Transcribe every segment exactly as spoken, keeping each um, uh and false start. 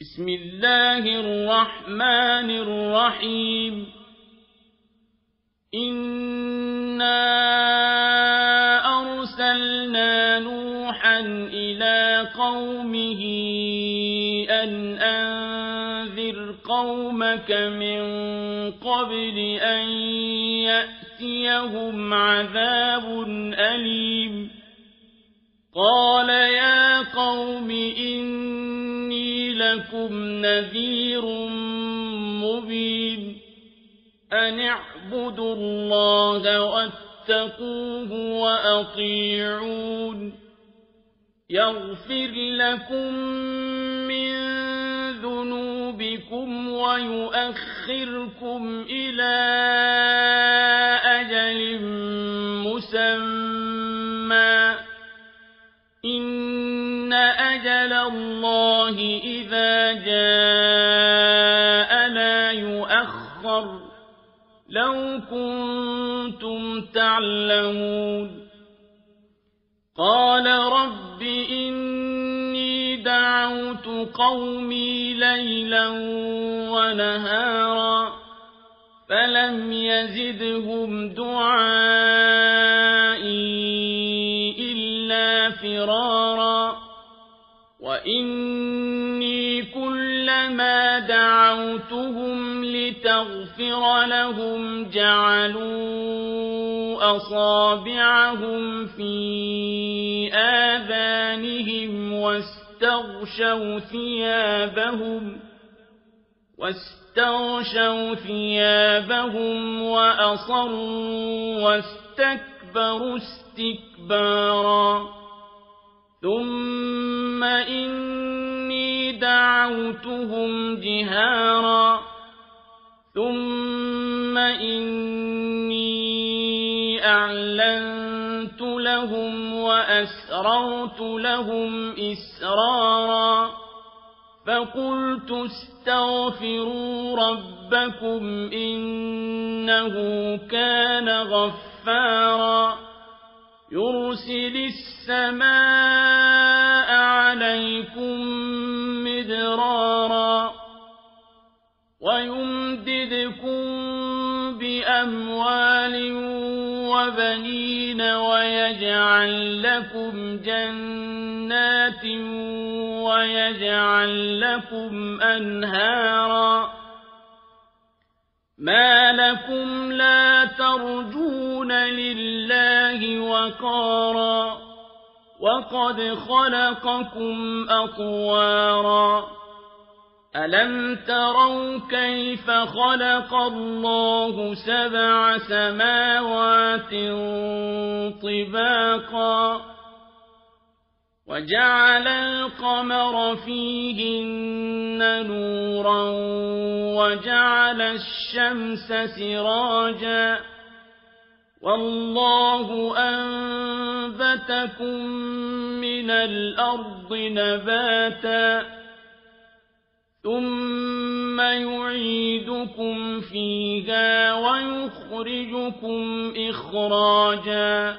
بسم الله الرحمن الرحيم إنا أرسلنا نوحا إلى قومه أن أنذر قومك من قبل أن يأتيهم عذاب أليم قال يا قوم إني لكم نذير مبين أن اعبدوا الله واتقوه وأطيعون يغفر لكم من ذنوبكم ويؤخركم إلى أجل مسمى إن أجل الله إذا جاء لا يؤخر لو كنتم تعلمون قال رب إني دعوت قومي ليلا ونهارا فلم يزدهم دعائي إلا فرارا وإني كلما دعوتهم لتغفر لهم جعلوا أصابعهم في آذانهم واستغشوا ثيابهم واستغشوا ثيابهم وأصروا واستكبروا استكبارا ثم إني دعوتهم جهارا ثم إني أعلنت لهم وأسررت لهم إسرارا فقلت استغفروا ربكم إنه كان غفارا يرسل السماء عليكم مدرارا ويمددكم بأموال وبنين ويجعل لكم جنات ويجعل لكم أنهارا ما لكم لا ترجون لله وقارا وقد خلقكم أطوارا ألم تروا كيف خلق الله سبع سماوات طباقا وجعل القمر فيهن نورا وجعل الشمس سراجا والله أنبتكم من الأرض نباتا ثم يعيدكم فيها ويخرجكم إخراجا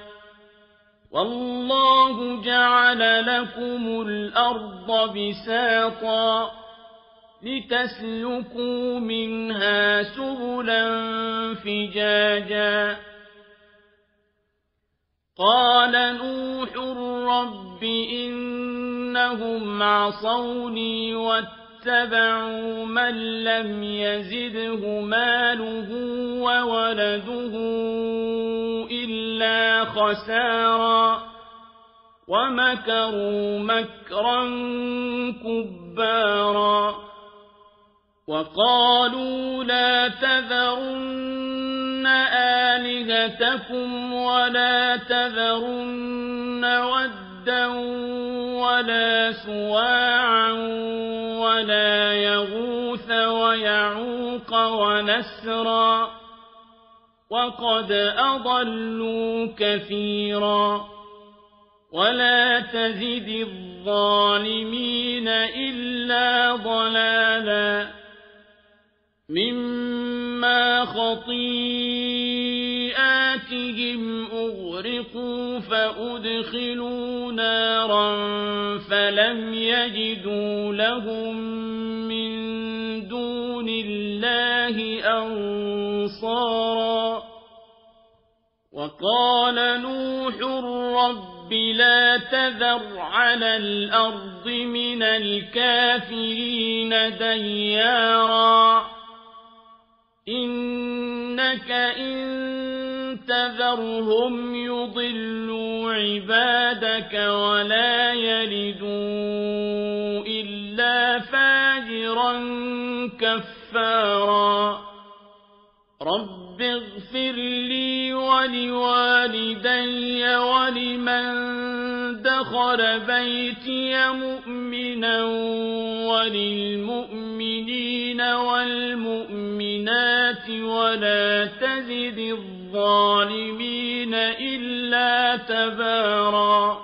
والله جعل لكم الأرض بساطا لتسلكوا منها سبلا فجاجا قال نوح رب إنهم عصوني واتبعوا من لم يزده ماله وولده إلا خسارا ومكروا مكرا كبارا وقالوا لا تذرن آلهتكم ولا تذرن ودا ولا سواعا ولا يغوث ويعوق ونسرا وقد أضلوا كثيرا ولا تزد الظالمين إلا ضلالا مما خطيئاتهم أغرقوا فأدخلوا نارا فلم يجدوا لهم الله أنصارا وقال نوح رب لا تذر على الأرض من الكافرين ديارا إنك إن تذرهم يضلوا عبادك ولا يلدوا إلا فاجرا كفارا رب اغفر لي ولوالدي ولمن دخل بيتي مؤمنا وللمؤمنين والمؤمنات ولا تزد الظالمين إلا تبارا